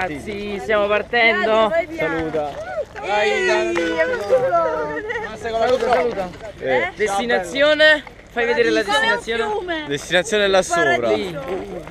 Ragazzi, stiamo partendo. Saluta. Saluta. Destinazione? Fai vedere la destinazione. Destinazione là sopra. Lì. I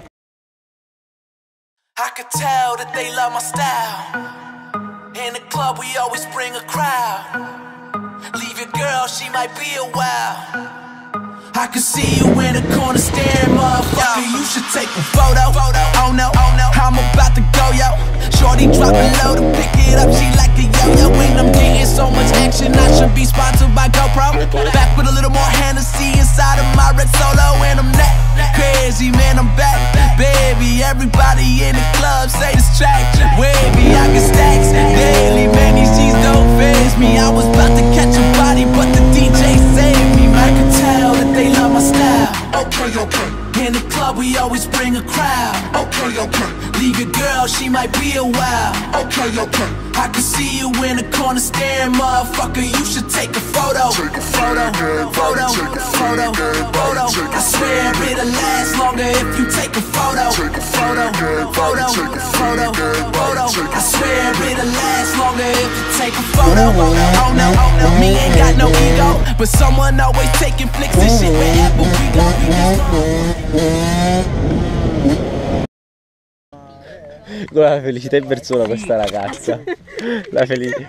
could tell that they love my style. In the club we always bring a crowd. Leave your girl, she might be a while. I can see you in the corner staring, motherfucker. You should take a photo. Oh no, I'm about to go, yo. Shorty drop it low to pick it up. She like a yo-yo. And I'm getting so much action. I should be sponsored by GoPro. Back with a little more Hennessy inside of my red Solo. And I'm that crazy, man, I'm back. Baby, everybody in the club say this track wavy. I get stacks daily, man, these G's don't faze me. I was about to catch a body, but the DJ saved me. I can tell that they love my style. Okay. In the club we always bring a crowd. Okay. Leave your girl, she might be a while. Okay. I can see you in the corner staring, motherfucker. You should take a photo. Photo. I swear it'll last longer if you take a photo. Photo. I swear it'll last longer if you take a photo. Oh no, me ain't got no ego, but someone always taking flicks and shit wherever we go. La felicità in persona questa ragazza. La felicità.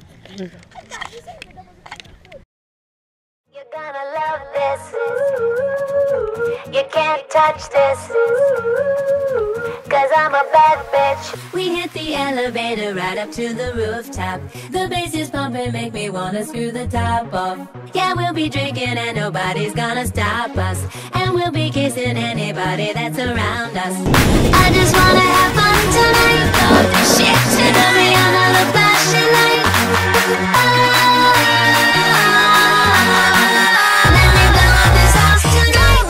You're gonna love this. You can't touch this. Cause I'm a bad bitch. We hit the elevator right up to the rooftop. The bass is pumping, make me wanna screw the top off. Yeah, we'll be drinking and nobody's gonna stop us. And we'll be kissing anybody that's around us. I just wanna have fun tonight. All this shit to me on all the flashing lights. Let me blow up this house tonight.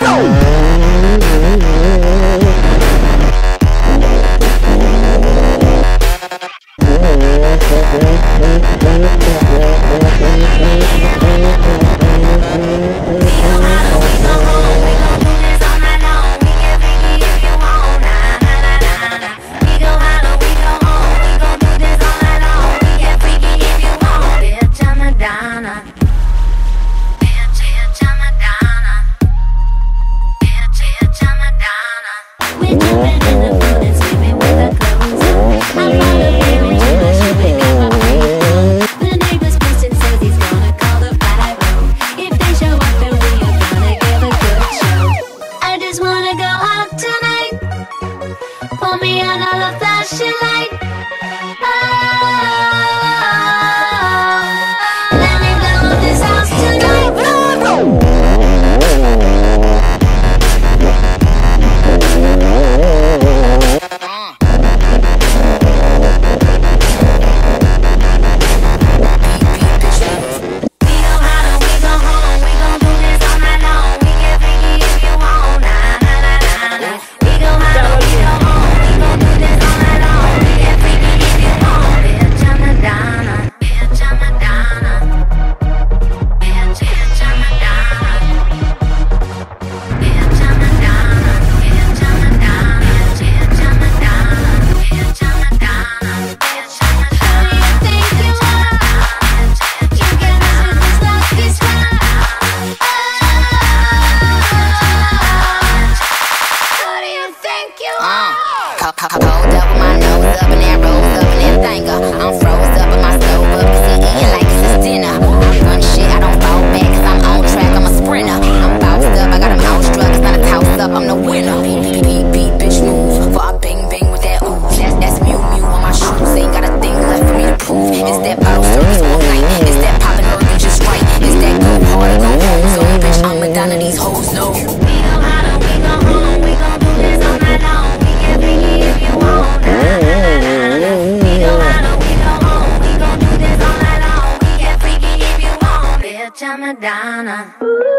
Madonna.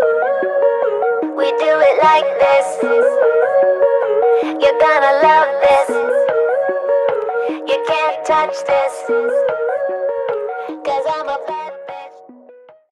We do it like this. You're gonna love this. You can't touch this. Cause I'm a bad